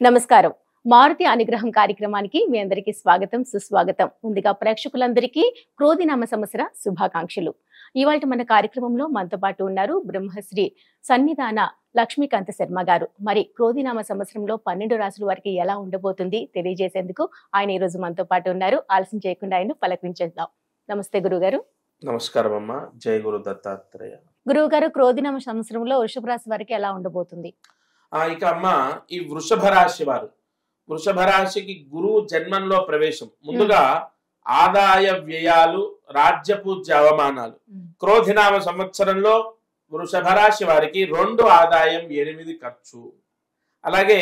నమస్కారం. మారుతి అనుగ్రహం కార్యక్రమానికి మీ అందరికీ స్వాగతం, సుస్వాగతం. ముందుగా ప్రేక్షకులందరికీ క్రోధినామ సంవత్సర శుభాకాంక్షలు. ఇవాళ మన కార్యక్రమంలో మనతో పాటు ఉన్నారు బ్రహ్మశ్రీ సన్నిధాన లక్ష్మీకాంత శర్మ గారు. మరి క్రోధినామ సంవత్సరంలో 12 రాశుల వారికి ఎలా ఉండబోతుంది తెలియజేసేందుకు ఆయన ఈ రోజు మనతో పాటు ఉన్నారు. ఆలస్యం చేయకుండా ఆయన పలకరించేద్దాం. నమస్తే గురుగారు. నమస్కారం అమ్మా. జై గురు దత్తాత్రేయ. గురువుగారు, క్రోధినామ సంవత్సరంలో వృషభ రాశి వారికి ఎలా ఉండబోతుంది? ఇక అమ్మ, ఈ వృషభ రాశి వారు, వృషభ రాశికి గురువు జన్మంలో ప్రవేశం. ముందుగా ఆదాయ వ్యయాలు, రాజ్యపూజ్య అవమానాలు. క్రోధినామ సంవత్సరంలో వృషభ రాశి వారికి 2 ఆదాయం 8 ఖర్చు. అలాగే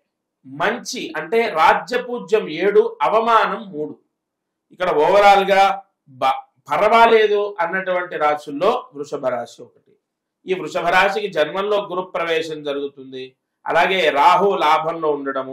మంచి అంటే రాజ్యపూజ్యం 7, అవమానం 3. ఇక్కడ ఓవరాల్ గా పర్వాలేదు అన్నటువంటి రాశుల్లో వృషభ రాశి ఒకటి. ఈ వృషభ రాశికి జన్మంలో గురు ప్రవేశం జరుగుతుంది. అలాగే రాహు లాభంలో ఉండడము,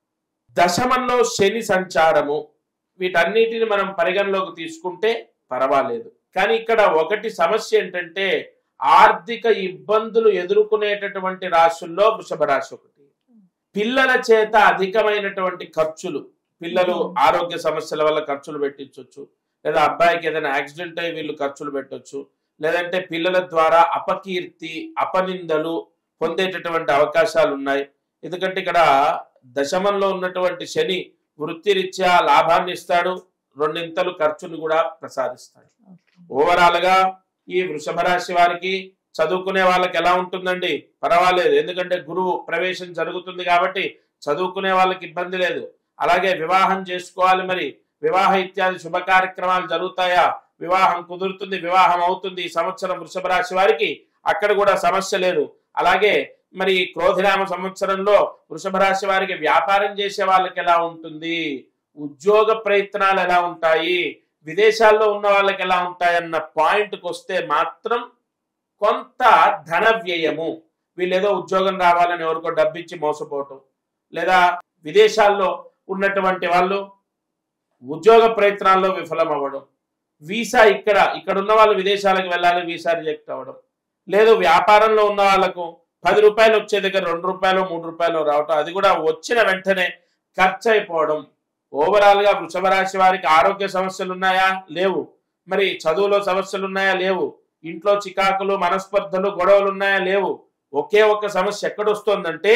దశమంలో శని సంచారము, వీటన్నిటిని మనం పరిగణలోకి తీసుకుంటే పర్వాలేదు. కానీ ఇక్కడ ఒకటి సమస్య ఏంటంటే ఆర్థిక ఇబ్బందులు ఎదుర్కొనేటటువంటి రాశుల్లో వృషభ రాశి ఒకటి. పిల్లల చేత అధికమైనటువంటి ఖర్చులు, పిల్లలు ఆరోగ్య సమస్యల వల్ల ఖర్చులు పెట్టించవచ్చు, లేదా అబ్బాయికి ఏదైనా యాక్సిడెంట్ అయ్యి వీళ్ళు ఖర్చులు పెట్టొచ్చు, లేదంటే పిల్లల ద్వారా అపకీర్తి, అపనిందలు పొందేటటువంటి అవకాశాలు ఉన్నాయి. ఎందుకంటే ఇక్కడ దశమంలో ఉన్నటువంటి శని వృత్తిరీత్యా లాభాన్ని ఇస్తాడు, 2 ఖర్చును కూడా ప్రసాదిస్తాడు. ఓవరాల్ గా ఈ వృషభ రాశి వారికి చదువుకునే వాళ్ళకి ఎలా ఉంటుందండి? పర్వాలేదు, ఎందుకంటే గురువు ప్రవేశం జరుగుతుంది కాబట్టి చదువుకునే వాళ్ళకి ఇబ్బంది లేదు. అలాగే వివాహం చేసుకోవాలి, మరి వివాహ ఇత్యాది శుభ కార్యక్రమాలు జరుగుతాయా? వివాహం కుదురుతుంది, వివాహం అవుతుంది ఈ సంవత్సరం వృషభ రాశి వారికి. అక్కడ కూడా సమస్య లేదు. అలాగే మరి క్రోధినామ సంవత్సరంలో వృషభ రాశి వారికి వ్యాపారం చేసే వాళ్ళకి ఎలా ఉంటుంది, ఉద్యోగ ప్రయత్నాలు ఎలా ఉంటాయి, విదేశాల్లో ఉన్న వాళ్ళకి ఎలా ఉంటాయన్న పాయింట్కి వస్తే మాత్రం కొంత ధన వ్యయము. వీళ్ళేదో ఉద్యోగం రావాలని ఎవరికో డబ్బిచ్చి మోసపోవటం, లేదా విదేశాల్లో ఉన్నటువంటి వాళ్ళు ఉద్యోగ ప్రయత్నాల్లో విఫలం అవ్వడం, వీసా ఇక్కడ ఉన్న వాళ్ళు విదేశాలకు వెళ్ళాలి, వీసా రిజెక్ట్ అవ్వడం, లేదు వ్యాపారంలో ఉన్న వాళ్ళకు 10 రూపాయలు వచ్చే దగ్గర 2 రూపాయలు 3 రూపాయలు రావటం, అది కూడా వచ్చిన వెంటనే ఖర్చు అయిపోవడం. ఓవరాల్ గా వృషభ రాశి వారికి ఆరోగ్య సమస్యలు ఉన్నాయా? లేవు. మరి చదువులో సమస్యలు ఉన్నాయా? లేవు. ఇంట్లో చికాకులు, మనస్పర్ధలు, గొడవలు ఉన్నాయా? లేవు. ఒకే ఒక్క సమస్య ఎక్కడొస్తుందంటే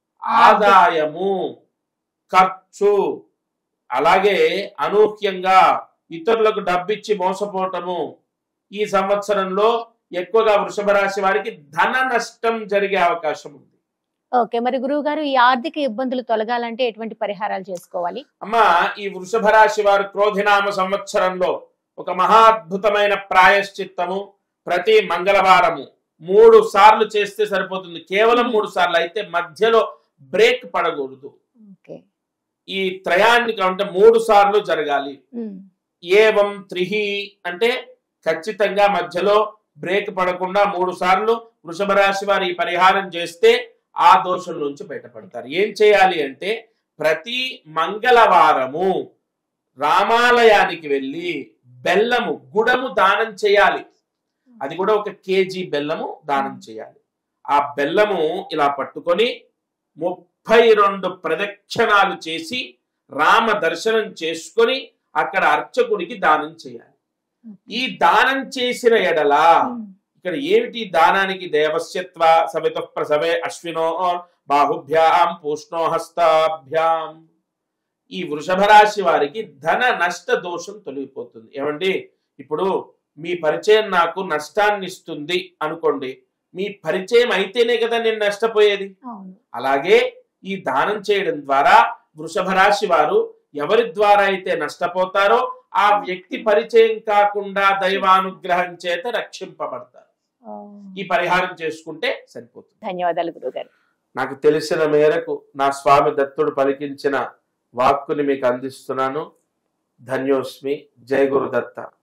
ఆదాయము, ఖర్చు, అలాగే అనూహ్యంగా ఇతరులకు డబ్బిచ్చి మోసపోవటము. ఈ సంవత్సరంలో ఎక్కువగా వృషభ రాశి వారికి ధన నష్టం జరిగే అవకాశం ఉంది. ఓకే, మరి గురువు గారు, ఈ ఆర్థిక ఇబ్బందులు తొలగాలంటే ఎటువంటి పరిహారాలు చేసుకోవాలి? అమ్మా, ఈ వృషభ రాశి వారు క్రోధినామ సంవత్సరంలో ఒక మహాద్భుతమైన ప్రాయశ్చిత్తము ప్రతి మంగళవారము 3 సార్లు చేస్తే సరిపోతుంది. కేవలం 3 సార్లు అయితే మధ్యలో బ్రేక్ పడకూడదు. ఈ త్రయానికి అంటే 3 సార్లు జరగాలి. ఏవం త్రిహి అంటే ఖచ్చితంగా మధ్యలో బ్రేక్ పడకుండా 3 సార్లు వృషభ రాశి వారు ఈ పరిహారం చేస్తే ఆ దోషం నుంచి బయటపడతారు. ఏం చేయాలి అంటే ప్రతి మంగళవారము రామాలయానికి వెళ్ళి బెల్లము, గుడము దానం చేయాలి. అది కూడా 1 కేజీ బెల్లము దానం చేయాలి. ఆ బెల్లము ఇలా పట్టుకొని 32 ప్రదక్షిణాలు చేసి రామ దర్శనం చేసుకొని అక్కడ అర్చకుడికి దానం చేయాలి. ఈ దానం చేసిన ఎడల ఇక్కడ ఏమిటి దానానికి? దేవస్యత్వ సవిత ప్రసవే అశ్వినో బాహుభ్యాం పూష్ణో హస్తాభ్యాం. ఈ వృషభ రాశి వారికి ధన నష్ట దోషం తొలగిపోతుంది. ఏమండి, ఇప్పుడు మీ పరిచయం నాకు నష్టాన్ని ఇస్తుంది అనుకోండి, మీ పరిచయం అయితేనే కదా నేను నష్టపోయేది. అలాగే ఈ దానం చేయడం ద్వారా వృషభ రాశి వారు ఎవరి ద్వారా అయితే నష్టపోతారో ఆ వ్యక్తి పరిచయం కాకుండా దైవానుగ్రహం చేత రక్షింపబడతారు. ఈ పరిహారం చేసుకుంటే సరిపోతుంది. ధన్యవాదాలు గురుగారు. నాకు తెలిసిన మేరకు నా స్వామి దత్తుడు పలికించిన వాక్కుని మీకు అందిస్తున్నాను. ధన్యోస్మి. జై గురు దత్త.